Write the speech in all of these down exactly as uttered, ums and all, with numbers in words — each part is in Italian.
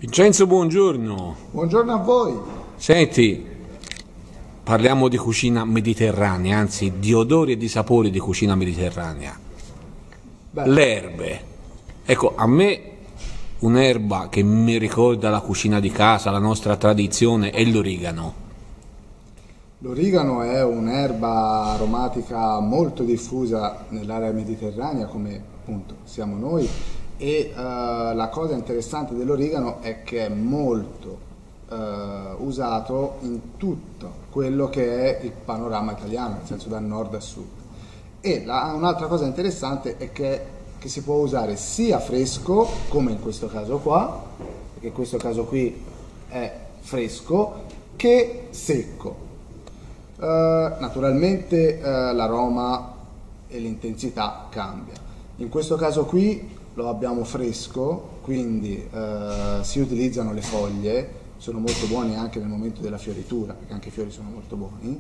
Vincenzo, buongiorno. Buongiorno a voi. Senti, parliamo di cucina mediterranea, anzi di odori e di sapori di cucina mediterranea. Beh. Le erbe. Ecco, a me un'erba che mi ricorda la cucina di casa, la nostra tradizione, è l'origano. L'origano è un'erba aromatica molto diffusa nell'area mediterranea, come appunto siamo noi, e uh, la cosa interessante dell'origano è che è molto uh, usato in tutto quello che è il panorama italiano, nel senso da nord a sud. E la, un'altra cosa interessante è che, che si può usare sia fresco, come in questo caso qua, perché in questo caso qui è fresco, che secco. Uh, naturalmente uh, l'aroma e l'intensità cambia. In questo caso qui lo abbiamo fresco, quindi uh, si utilizzano le foglie, sono molto buoni anche nel momento della fioritura, perché anche i fiori sono molto buoni,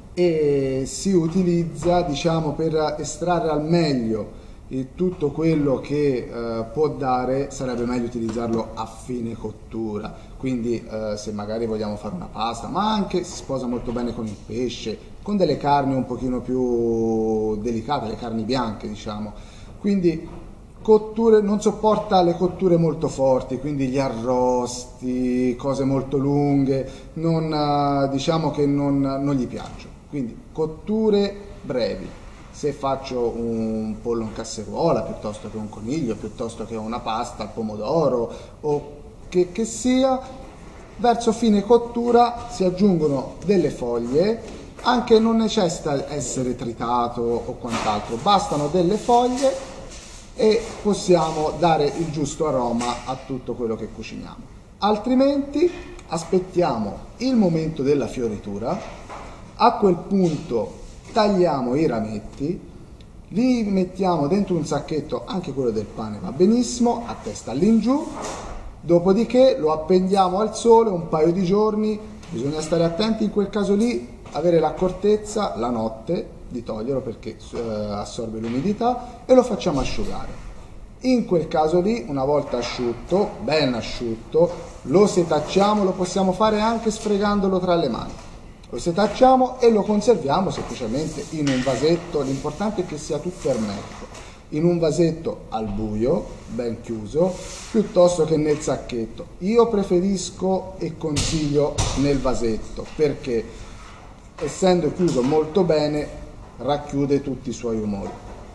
e si utilizza, diciamo, per estrarre al meglio il, tutto quello che uh, può dare. Sarebbe meglio utilizzarlo a fine cottura, quindi uh, se magari vogliamo fare una pasta, ma anche si sposa molto bene con il pesce, con delle carni un pochino più delicate, le carni bianche, diciamo. Quindi cotture, non sopporta le cotture molto forti, quindi gli arrosti, cose molto lunghe, non, uh, diciamo che non, non gli piacciono. Quindi cotture brevi. Se faccio un pollo in casseruola piuttosto che un coniglio, piuttosto che una pasta al pomodoro o che, che sia, verso fine cottura si aggiungono delle foglie, anche non necessita essere tritato o quant'altro, bastano delle foglie e possiamo dare il giusto aroma a tutto quello che cuciniamo. Altrimenti aspettiamo il momento della fioritura, a quel punto tagliamo i rametti, li mettiamo dentro un sacchetto, anche quello del pane va benissimo, a testa all'ingiù, dopodiché lo appendiamo al sole un paio di giorni. Bisogna stare attenti in quel caso lì, avere l'accortezza la notte di toglierlo perché eh, assorbe l'umidità, e lo facciamo asciugare. In quel caso lì, una volta asciutto, ben asciutto, lo setacciamo, lo possiamo fare anche sfregandolo tra le mani. Lo setacciamo e lo conserviamo semplicemente in un vasetto, l'importante è che sia tutto ermetico, in un vasetto al buio, ben chiuso, piuttosto che nel sacchetto. Io preferisco e consiglio nel vasetto perché, essendo chiuso molto bene, racchiude tutti i suoi umori.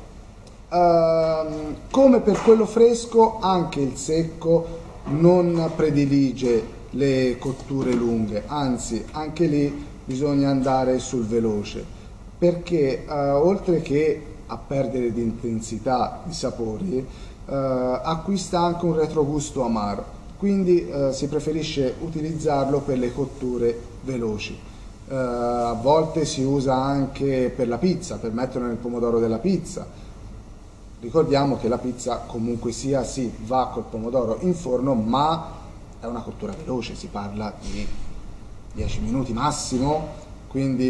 Uh, come per quello fresco, anche il secco non predilige le cotture lunghe, anzi anche lì bisogna andare sul veloce, perché uh, oltre che a perdere di intensità di sapori, uh, acquista anche un retrogusto amaro, quindi uh, si preferisce utilizzarlo per le cotture veloci. Uh, a volte si usa anche per la pizza, per metterlo nel pomodoro della pizza. Ricordiamo che la pizza comunque sia, sì, va col pomodoro in forno, ma è una cottura veloce, si parla di dieci minuti massimo, quindi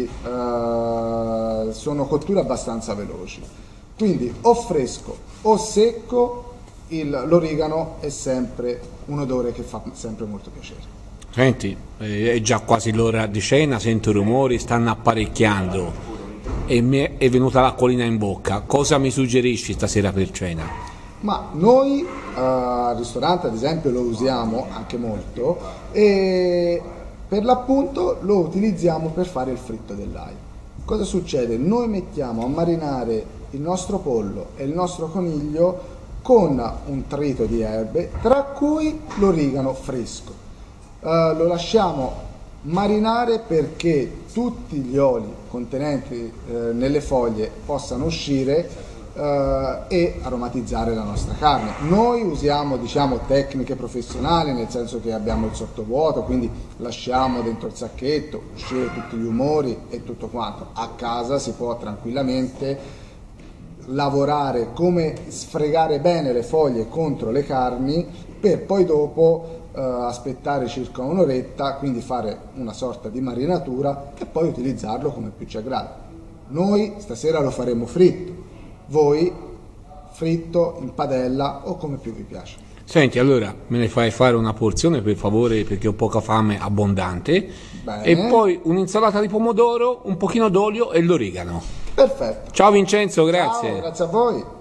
uh, sono cotture abbastanza veloci. Quindi o fresco o secco, il, l'origano è sempre un odore che fa sempre molto piacere. Senti, è già quasi l'ora di cena, sento rumori, stanno apparecchiando e mi è venuta l'acquolina in bocca. Cosa mi suggerisci stasera per cena? Ma noi uh, al ristorante, ad esempio, lo usiamo anche molto e per l'appunto lo utilizziamo per fare il fritto dell'aglio. Cosa succede? Noi mettiamo a marinare il nostro pollo e il nostro coniglio con un trito di erbe, tra cui l'origano fresco. Uh, lo lasciamo marinare perché tutti gli oli contenenti uh, nelle foglie possano uscire uh, e aromatizzare la nostra carne. Noi usiamo, diciamo, tecniche professionali, nel senso che abbiamo il sottovuoto, quindi lasciamo dentro il sacchetto uscire tutti gli umori e tutto quanto. A casa si può tranquillamente lavorare come sfregare bene le foglie contro le carni per poi dopo Uh, aspettare circa un'oretta, quindi fare una sorta di marinatura e poi utilizzarlo come più ci aggrada. Noi stasera lo faremo fritto, voi fritto in padella o come più vi piace. Senti, allora me ne fai fare una porzione per favore, perché ho poca fame, abbondante. Bene. E poi un'insalata di pomodoro, un pochino d'olio e l'origano. Perfetto. Ciao Vincenzo, grazie. Ciao, grazie a voi.